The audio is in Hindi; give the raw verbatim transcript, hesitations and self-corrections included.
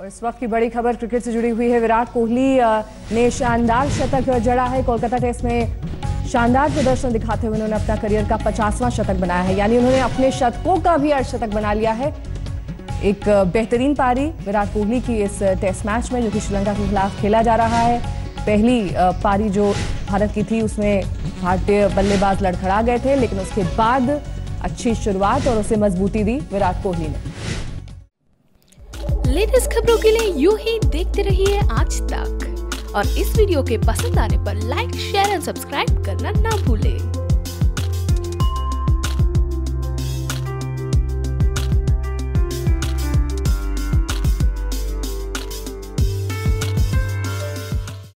और इस वक्त की बड़ी खबर क्रिकेट से जुड़ी हुई है। विराट कोहली ने शानदार शतक जड़ा है। कोलकाता टेस्ट में शानदार प्रदर्शन दिखाते हुए उन्होंने अपना करियर का पचासवां शतक बनाया है, यानी उन्होंने अपने शतकों का भी अर्धशतक बना लिया है। एक बेहतरीन पारी विराट कोहली की इस टेस्ट मैच में, जो कि श्रीलंका के खिलाफ खेला जा रहा है। पहली पारी जो भारत की थी उसमें भारतीय बल्लेबाज लड़खड़ा गए थे, लेकिन उसके बाद अच्छी शुरुआत और उसे मजबूती दी विराट कोहली ने। लेटेस्ट खबरों के लिए यूं ही देखते रहिए आज तक, और इस वीडियो के पसंद आने पर लाइक, शेयर एंड सब्सक्राइब करना ना भूलें।